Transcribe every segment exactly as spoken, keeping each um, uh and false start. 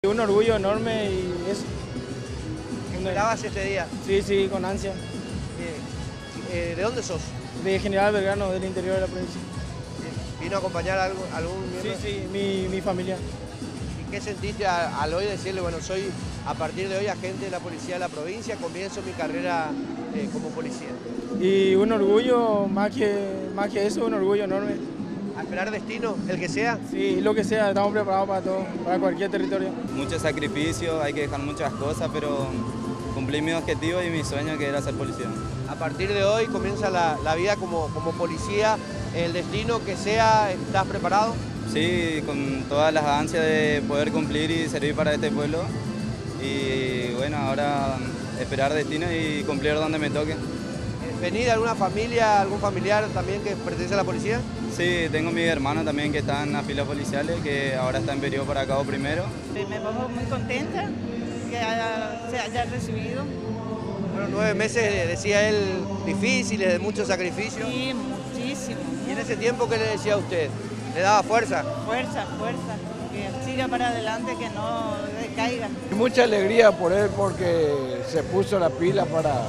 un orgullo enorme y eso. ¿Esperabas este día? Sí, sí, con ansia. Eh, eh, ¿De dónde sos? De General Belgrano, del interior de la provincia. ¿Vino a acompañar a algún, algún miembro? Sí, sí, mi, mi familia. ¿Y qué sentiste a- al hoy decirle, bueno, soy a partir de hoy agente de la policía de la provincia, comienzo mi carrera eh, como policía? Y un orgullo, más que, más que eso, un orgullo enorme. ¿A esperar destino, el que sea? Sí, lo que sea, estamos preparados para todo, para cualquier territorio. Mucho sacrificio, hay que dejar muchas cosas, pero cumplí mi objetivo y mi sueño, que era ser policía. A partir de hoy comienza la, la vida como, como policía, el destino que sea, ¿estás preparado? Sí, con todas las ansias de poder cumplir y servir para este pueblo. Y bueno, ahora esperar destino y cumplir donde me toque. ¿Venís de alguna familia, algún familiar también que pertenece a la policía? Sí, tengo mis hermanos también que están en las filas policiales, que ahora está en periodo para cabo primero. Me pongo muy contenta que haya- se haya recibido. Bueno, nueve meses, decía él, difíciles, de mucho sacrificio. Sí, muchísimo. ¿Y en ese tiempo qué le decía a usted? ¿Le daba fuerza? Fuerza, fuerza. Que siga para adelante, que no decaiga. Mucha alegría por él porque se puso la pila para,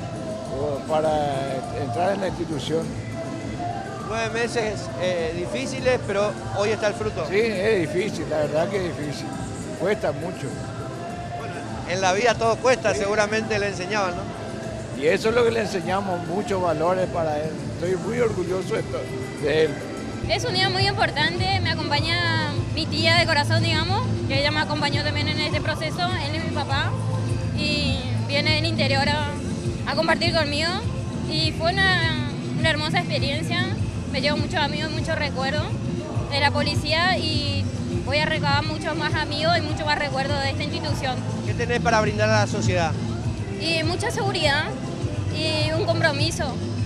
para entrar en la institución. Nueve meses eh, difíciles, pero hoy está el fruto. Sí, es difícil, la verdad que es difícil. Cuesta mucho. En la vida todo cuesta, sí. Seguramente le enseñaban, ¿no? Y eso es lo que le enseñamos, muchos valores para él. Estoy muy orgulloso de, esto, de él. Es un día muy importante, me acompaña mi tía de corazón, digamos, que ella me acompañó también en este proceso, él es mi papá, y viene del interior a, a compartir conmigo, y fue una, una hermosa experiencia, me llevo muchos amigos, muchos recuerdos de la policía, y voy a recabar muchos más amigos y muchos más recuerdos de esta institución. ¿Qué tenés para brindar a la sociedad? Y mucha seguridad y un compromiso.